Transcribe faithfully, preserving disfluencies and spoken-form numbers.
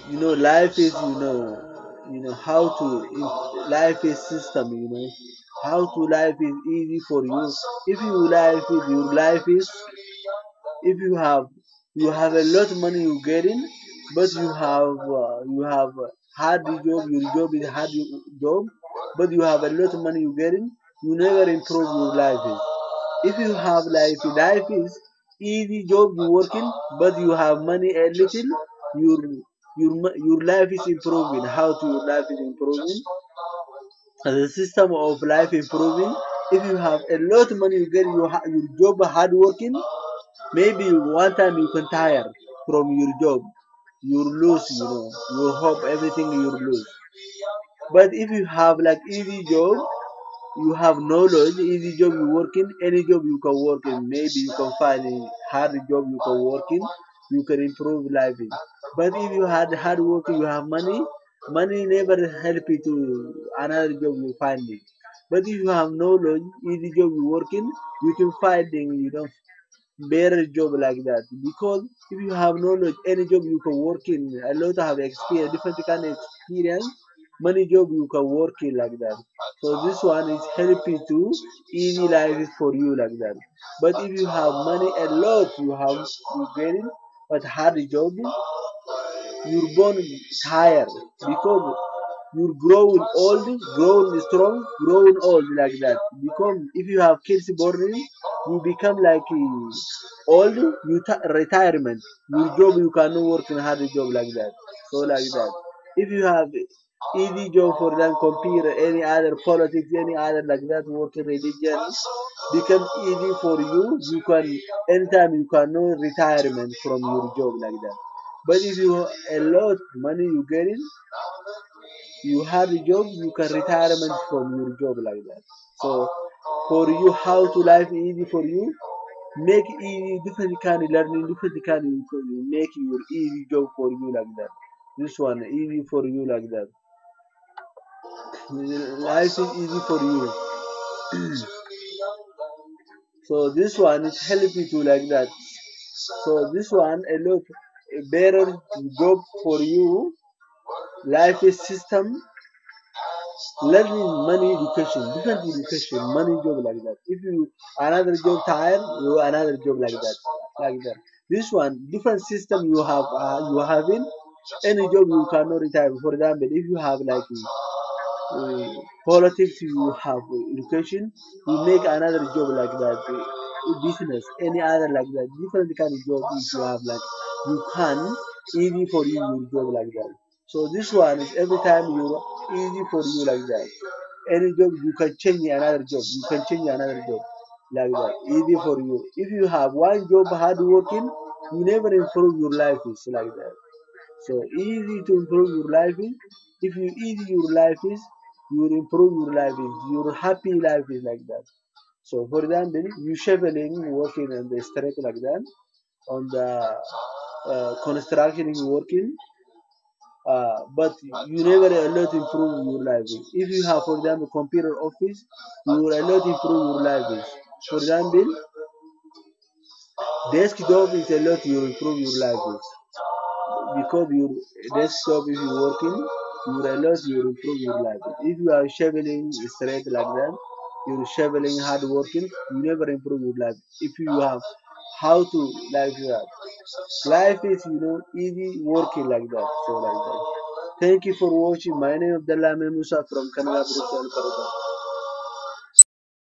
you know life is you know you know how to in- life is system, you know how to life is easy for you. If you life is your life is, if you have you have a lot of money you getting, but you have uh, you have a hard job, your job is hard job, but you have a lot of money you getting, you never improve your life is. If you have like life is easy job you working, but you have money a little, your your mo- your life is improving. How to your life is improving? As a system of life improving. If you have a lot of money you get, your ha- your job hard working, maybe one time you can tire from your job, you lose, you know you hope everything you lose. But if you have like easy job, you have knowledge, easy job you work in, any job you can work in. Maybe you can find a hard job you can work in, you can improve life in. But if you had hard work, you have money, money never help you to another job you find it. But if you have knowledge, easy job you work in, you can find it, you know, better job like that. Because if you have knowledge, any job you can work in, a lot have experience, different kind of experience, many job you can work in like that. So this one is helping to easy life is for you like that. But if you have money a lot, you have you getting, but hard job, you're born tired because you're growing old, growing strong, growing old like that. Become if you have kids born in, you become like uh, old, you ta- retirement. Your job you cannot work in hard job like that. So like that. If you have easy job for them, compare any other politics, any other like that, working religion, become easy for you. You can anytime you can know retirement from your job like that. But if you a lot money you getting, you have a job, you can retirement from your job like that. So for you, how to life easy for you, make easy different kind of learning, different kind of make your easy job for you like that. This one easy for you like that. Life is easy for you. So this one is help you to like that. So this one a lot a better job for you. Life is system, learning money education, different education, money job like that. If you another job tired, you another job like that, like that. This one different system you have uh, you having any job you cannot retire. For example, if you have like uh, politics, you have education, you make another job like that. Uh, business, any other like that, different kind of job if you have like you can easy for you your job like that. So this one is every time you easy for you like that. Any job you can change another job, you can change another job like that, easy for you. If you have one job hard working, you never improve your life is like that. So easy to improve your life is, if you easy your life is, you will improve your life is, your happy life is like that. So for example, you shoveling working on the street like that, on the uh, construction working, uh, but you never allow to improve your life. If you have, for example, computer office, you will allow to improve your life. For example, desk job is a lot you improve your life because your desk job if you working, you will allow you improve your life. If you are shoveling straight like that, you're shoveling hard working, you never improve your life. If you have how to like that. Life is, you know, easy working like that. So like that. Thank you for watching. My name is Abdullah Musa from Canada, Brussels, Canada.